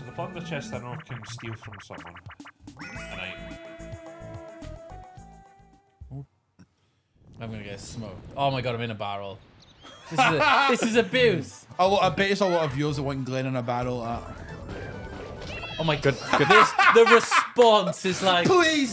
So the plunder chest I know can steal from someone. An item. I'm gonna get smoked. Oh my god, I'm in a barrel. This is abuse. I bet it's a lot of viewers that want Glen in a barrel. Oh my god, the response is like, Please.